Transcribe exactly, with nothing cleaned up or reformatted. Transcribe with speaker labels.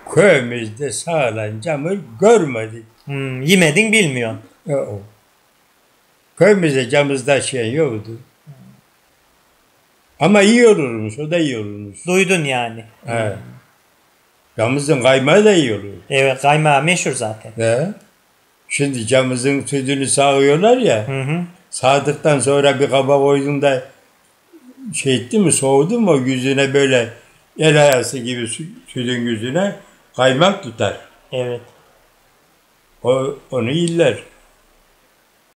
Speaker 1: köyümüzde sağlan camı görmedik.
Speaker 2: Hmm, yemedin bilmiyorsun.
Speaker 1: E, o. Köyümüzde camızda şey yoktu. Ama iyi olurmuş, o da iyi olurmuş.
Speaker 2: Duydun yani.
Speaker 1: He. Camızın kaymağı da iyi olur.
Speaker 2: Evet, kaymağı meşhur zaten.
Speaker 1: He. Şimdi camızın sütünü sağıyorlar ya.
Speaker 2: Hı hı.
Speaker 1: Sağdıktan sonra bir kaba koyduğunda şey etti mi, soğudu mu, yüzüne böyle el ayası gibi sü- sütün yüzüne kaymak tutar.
Speaker 2: Evet.
Speaker 1: O, onu yiller.